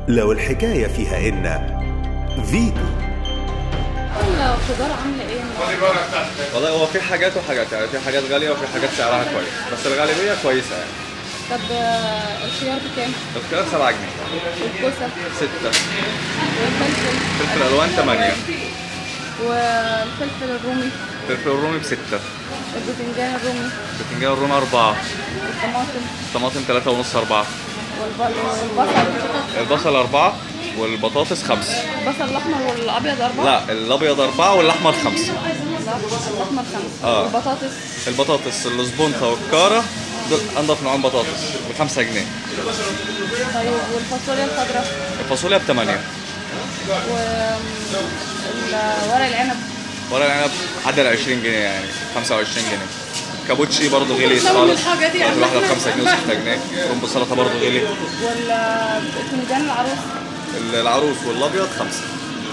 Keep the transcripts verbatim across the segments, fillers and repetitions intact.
لو الحكاية فيها إن فيتو. الخضار عامله ايه النهارده؟ والله هو في حاجات وحاجات، يعني في حاجات غاليه وفي حاجات سعرها كويس، بس الغالبيه كويسه يعني. طب آه، الخيار بكام؟ الخيار سبعة جنيه. والكوسه؟ ستة. والفلفل؟ فلفل الوان ثمانية. والفلفل الرومي؟ فلفل الرومي بستة. الباذنجان الرومي؟ الباذنجان الرومي أربعة. والطماطم؟ الطماطم ثلاثة ونص أربعة. والب- والبصل؟ البصل أربعة والبطاطس خمسة. البصل الاحمر والابيض اربعه؟ لا، الأبيض أربعة والأحمر خمسة. لا، الاحمر خمسه. آه. والبطاطس؟ البطاطس السبونطة والكارة دول أنضف نوعين بطاطس بخمسة جنيه. طيب والفاصوليا الخضراء؟ الفاصوليا بثمانية. وورق العنب؟ ورق العنب عدى ال عشرين جنيه، يعني خمسة وعشرين جنيه. كابوتشي برضه غلي بتناول خالص، الحاجة دي يعني. الواحدة بخمسة جنيه وستة جنيه. رب السلطة برضه غلي. والفنجان العروس؟ العروس والأبيض خمسة.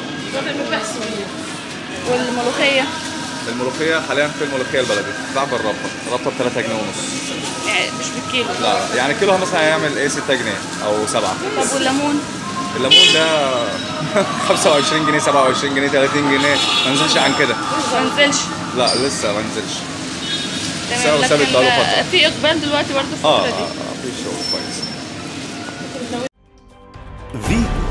والملوخية؟ الملوخية حاليا في الملوخية البلدي بتتباع بالربطة، الربطة بثلاثة جنيه ونص. يعني مش بالكيلو؟ لا، يعني كيلوها مثلا هيعمل ايه ستة جنيه أو سبعة. طب والليمون؟ الليمون ده خمسة وعشرين جنيه سبعة وعشرين جنيه ثلاثين جنيه، ما نزلش عن كده. ما نزلش؟ لا لسه ما نزلش. تمام. سعره ثابت بقاله فترة. في إقبال دلوقتي برضه في اه الفترة اه دي؟ اه في شغل كويس. فيتو.